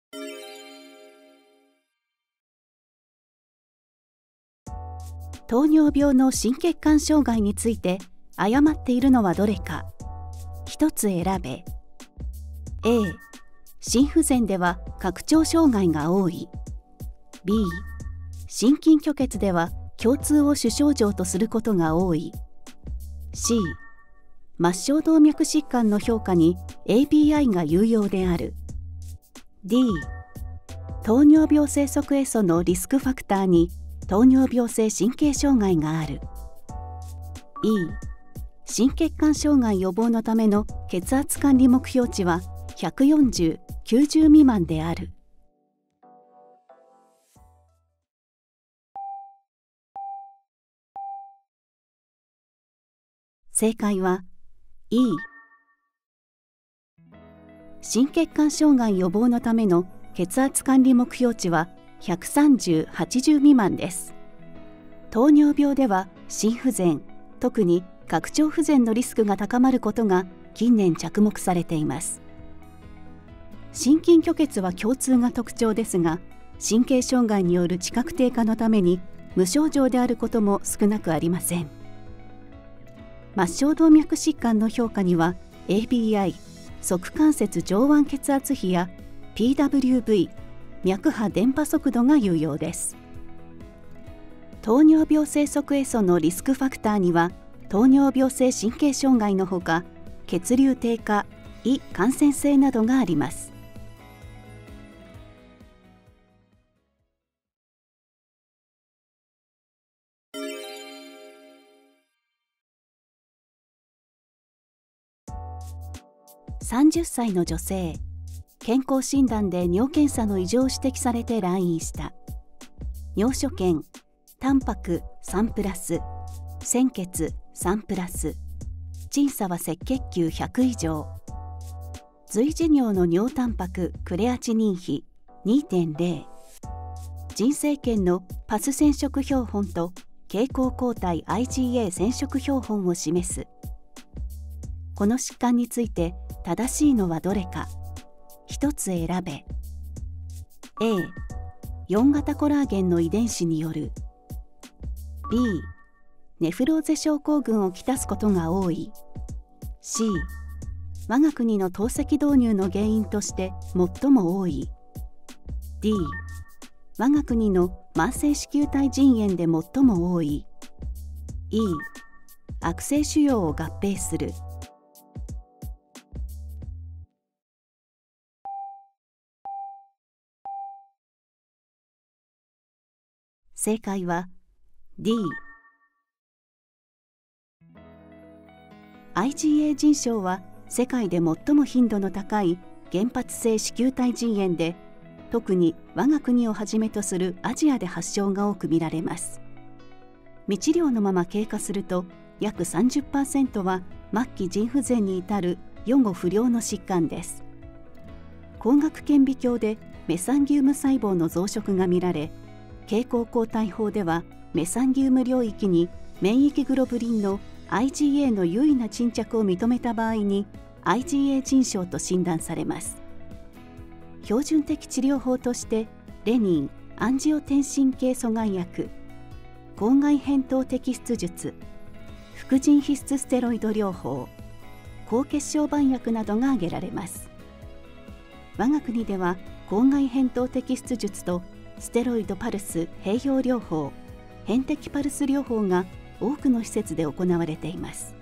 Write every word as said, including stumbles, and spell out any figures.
糖尿病の心血管障害について誤っているのはどれか。一つ選べ。 A、 心不全では拡張障害が多い。 B、 心筋虚血では胸痛を主症状とすることが多い。 C、 末梢動脈疾患の評価に エーピーアイ が有用である。 D、 糖尿病生息エソのリスクファクターに糖尿病性神経障害がある。 E、 心血管障害予防のための血圧管理目標値はひゃくよんじゅう、きゅうじゅう未満である。正解は E。 心血管障害予防のための血圧管理目標値はひゃくさんじゅう、はちじゅう未満です。糖尿病では心不全、特に拡張不全のリスクが高まることが近年着目されています。心筋虚血は胸痛が特徴ですが、神経障害による知覚低下のために無症状であることも少なくありません。末梢動脈疾患の評価には エーピーアイ、側関節上腕血圧比や ピーダブリューブイ、脈波電波速度が有用です。糖尿病生息エソのリスクファクターには糖尿病性神経障害のほか血流低下、胃感染性などがあります。さんじゅっさいの女性、健康診断で尿検査の異常を指摘されて来院した。尿所見、タンパクさんプラス、鮮血さんプラス、鎮差は赤血球ひゃく以上、随時尿の尿タンパククレアチニン比 にてんゼロ、腎生検のパス染色標本と経口抗体 アイジーエー 染色標本を示す。この疾患について正しいのはどれか。一つ選べ。 A、 よん型コラーゲンの遺伝子による。 B、 ネフローゼ症候群をきたすことが多い。 C、 我が国の透析導入の原因として最も多い。 D、 我が国の慢性子宮体腎炎で最も多い。 E、 悪性腫瘍を合併する。正解は D。 アイジーエー 腎症は世界で最も頻度の高い原発性子宮体腎炎で、特に我が国をはじめとするアジアで発症が多く見られます。未治療のまま経過すると約 さんじゅっパーセント は末期腎不全に至る予後不良の疾患です。光学顕微鏡でメサンギウム細胞の増殖が見られ、経口抗体法ではメサンギウム領域に免疫グロブリンの アイジーエー の優位な沈着を認めた場合に アイジーエー 腎症と診断されます。標準的治療法としてレニン、アンジオテンシン系阻害薬、口外扁桃摘出術、副腎皮質ステロイド療法、抗血小板薬などが挙げられます。我が国では口外扁桃摘出術とステロイドパルス併用療法、点滴パルス療法が多くの施設で行われています。